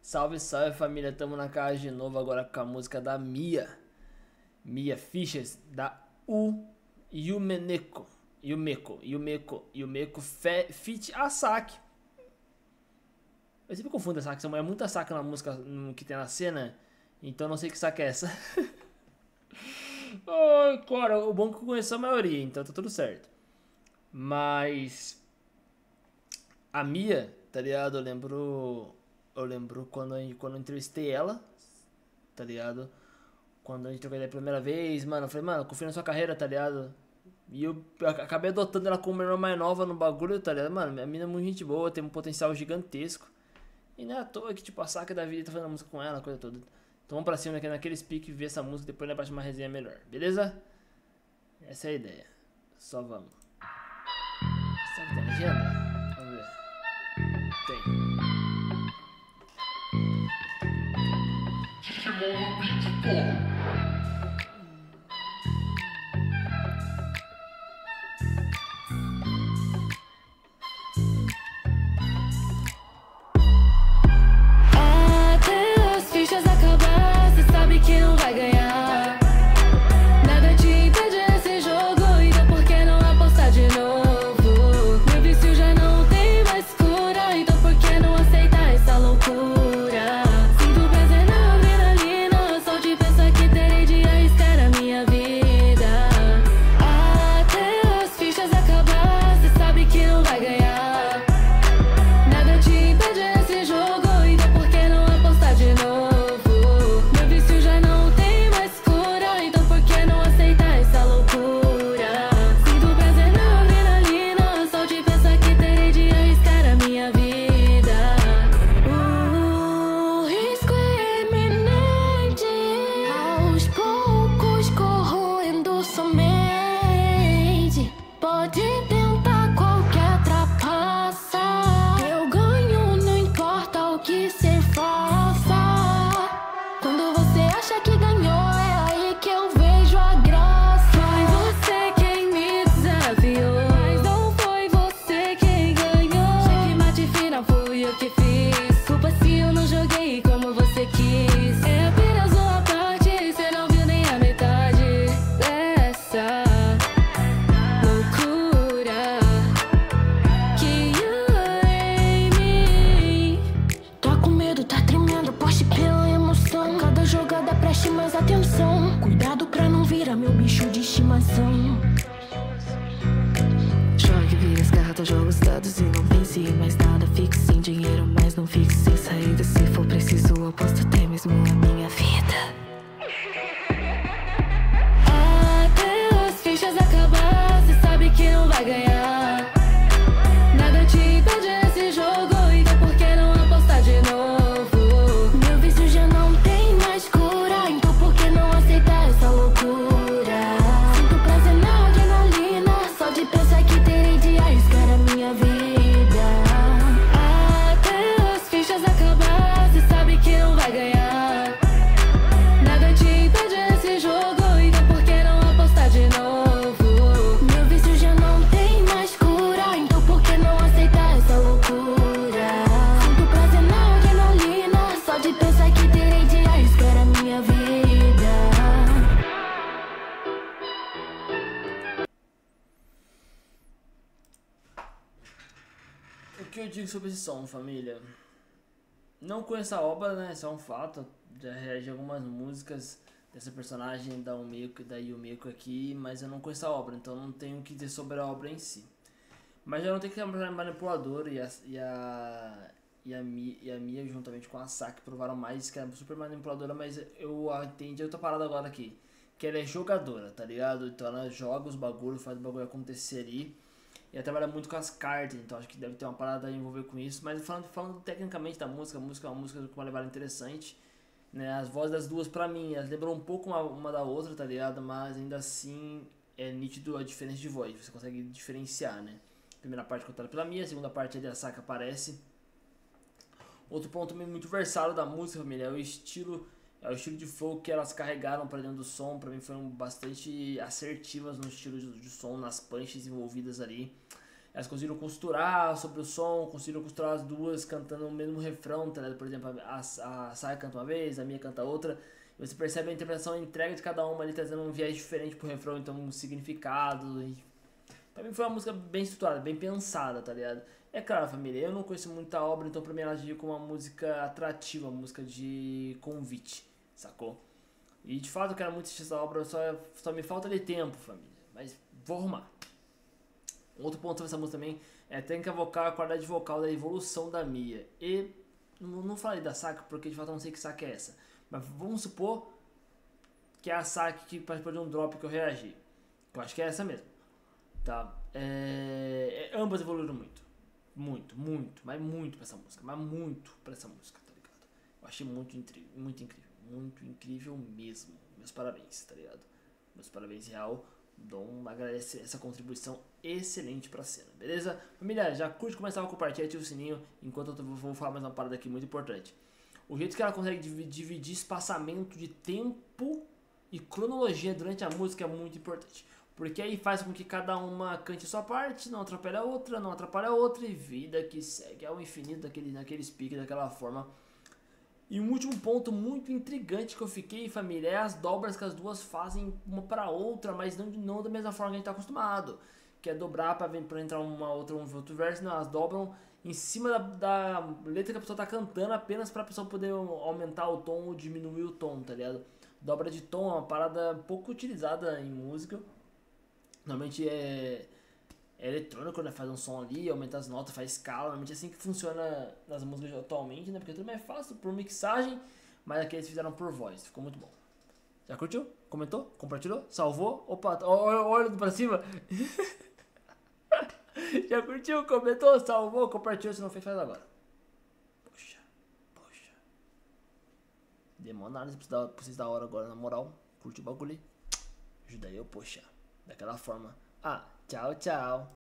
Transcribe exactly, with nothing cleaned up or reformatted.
Salve, salve família, tamo na casa de novo agora com a música da Mia Mia Fishes, da U Yumeneko Yumeko, Yumeko, Yumeko Fit Asaki. Eu sempre confundo essa Asaki, é muita Asaki na música que tem na cena, então não sei que Asaki é essa. Ai, cara, o bom é que eu conheço a maioria, então tá tudo certo. Mas a Mia, tá ligado? Eu lembro. Eu lembro quando eu, quando eu entrevistei ela, tá ligado? Quando a gente trocou ideia pela primeira vez, mano, eu falei, mano, confio na sua carreira, tá ligado? E eu acabei adotando ela como irmã mais nova no bagulho, tá ligado? Mano, a mina é muito gente boa, tem um potencial gigantesco. E não é à toa que, tipo, a Saka da vida tá fazendo música com ela, coisa toda. Então vamos pra cima aqui naquele speak, ver essa música, depois lembrar de uma resenha melhor, beleza? Essa é a ideia. Só vamos. Será que tem legenda? Vamos ver. Tem. Até as fichas acabar, cê sabe que não vai ganhar. Nada te impede esse jogo, então por que não apostar de novo? Meu vício já não tem mais cura, então por que não aceitar essa loucura? Sinto prazer na adrenalina, só de pensar que terei de arriscar a minha vida. Até as fichas acabar, cê sabe que não vai ganhar. Nada te impede esse jogo, então por que não apostar de novo? Meu vício já não tem mais cura, então por que não aceitar essa loucura? Sinto prazer na adrenalina, só de pensar que terei de arriscar a minha vida. O risco é iminente, aos poucos corroendo somente. Pode tentar qualquer trapaça, eu ganho, não importa o que cê faça. Quando você acha que ganhou, é aí que eu vejo a graça. Foi você quem me desafiou, mas não foi você quem ganhou. Checkmate final fui eu que fiz, culpa se eu não joguei como você quis. É apenas uma parte, cê não viu nem a metade dessa loucura que há em mim. Tá com medo, tá tremendo, poste pela emoção. A cada jogada preste mais atenção, cuidado pra não virar meu bicho de estimação. Jogue, vira as cartas, joga os dados e não pense em mais nada. Fique sem dinheiro, mas não fique sem saída. Se for preciso, aposto até mesmo a minha vida. Até as fichas acabar, cê sabe que não vai ganhar. Nada te impede esse jogo, então por que não apostar de novo? Meu vício já não tem mais cura, então por que não aceitar essa loucura? Sinto prazer na adrenalina, só de pensar que terei de arriscar a minha vida. Até as fichas acabar, cê sabe que não vai ganhar. Nada te impede esse jogo, então por que não apostar de novo? Meu vício já não tem mais cura, então por que não aceitar essa loucura? Sinto prazer na adrenalina, só de pensar que terei de arriscar a minha vida. O que eu digo sobre esse som, família? Não conheço a obra, né? Isso é um fato. Já reagi a algumas músicas dessa personagem da Umeko, da Yumeko aqui, mas eu não conheço a obra, então não tenho o que dizer sobre a obra em si. Mas já não tem que ser uma manipuladora, e a, e a, e a, Mi, e a Mia, juntamente com a Saki, provaram mais que ela é super manipuladora, mas eu entendi outra parada agora aqui, que ela é jogadora, tá ligado? Então ela joga os bagulhos, faz o bagulho acontecer ali. E ela trabalha muito com as cartas, então acho que deve ter uma parada a envolver com isso. Mas falando, falando tecnicamente da música, a música é uma música com uma levada interessante, né? As vozes das duas, pra mim, elas lembram um pouco uma, uma da outra, tá ligado? Mas ainda assim é nítido a diferença de voz, você consegue diferenciar, né? Primeira parte contada pela Mia, a segunda parte ali a Saka aparece. Outro ponto também muito versátil da música, família, é o estilo, é o estilo de flow que elas carregaram pra dentro do som. Pra mim foram bastante assertivas no estilo de, de som, nas punches envolvidas ali. elas conseguiram costurar sobre o som, conseguiram costurar as duas cantando o mesmo refrão, tá ligado? Por exemplo, a, a, a Sai canta uma vez, a Mia canta outra, e você percebe a interpretação, a entrega de cada uma ali, trazendo um viés diferente pro refrão, então um significado, e pra mim foi uma música bem estruturada, bem pensada, tá ligado? É claro, família, eu não conheço muita obra, então pra mim ela agiu como uma música atrativa, uma música de convite, sacou? E de fato eu quero muito assistir essa obra, só, só me falta de tempo, família, mas vou arrumar. Um outro ponto sobre essa música também é a técnica vocal, a qualidade vocal da evolução da Mia. E não, não falei da Saki porque de fato eu não sei que Saki é essa, mas vamos supor que é a Saki que participou de um drop que eu reagi. Eu acho que é essa mesmo. Tá? É, é, ambas evoluíram muito. Muito, muito, mas muito pra essa música. Mas muito pra essa música, tá ligado? Eu achei muito, intri- muito incrível. Muito incrível mesmo. Meus parabéns, tá ligado? Meus parabéns real. Dom agradece essa contribuição excelente pra cena, beleza? Família, já curte, começar a compartilhar, ativa o sininho. Enquanto eu vou falar mais uma parada aqui muito importante. O jeito que ela consegue dividir espaçamento de tempo e cronologia durante a música é muito importante. Porque aí faz com que cada uma cante sua parte, não atrapalha a outra, não atrapalha a outra, e vida que segue ao infinito daquele, naquele speak, daquela forma. E um último ponto muito intrigante que eu fiquei, família, é as dobras que as duas fazem uma para outra, mas não, não da mesma forma que a gente tá acostumado. Que é dobrar para entrar uma outra, um outro verso, não, elas dobram em cima da, da letra que a pessoa tá cantando, apenas pra pessoa poder aumentar o tom ou diminuir o tom, tá ligado? Dobra de tom é uma parada pouco utilizada em música. Normalmente é, é eletrônico, né? Faz um som ali, aumenta as notas, faz escala. Normalmente é assim que funciona nas músicas atualmente, né? Porque tudo é fácil por mixagem, mas aqui eles fizeram por voz. Ficou muito bom. Já curtiu? Comentou? Compartilhou? Salvou? Opa, olha pra cima. Já curtiu? Comentou? Salvou? Compartilhou? Se não fez, faz agora. Poxa, poxa. Demora análise pra vocês da hora agora, na moral. Curte o bagulho aí. Ajuda eu, poxa. Daquela forma. Ah, tchau, tchau.